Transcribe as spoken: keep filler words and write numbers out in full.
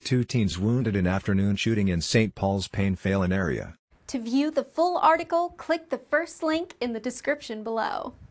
Two teens wounded in afternoon shooting in Saint Paul's Payne-Phalen area. To view the full article, click the first link in the description below.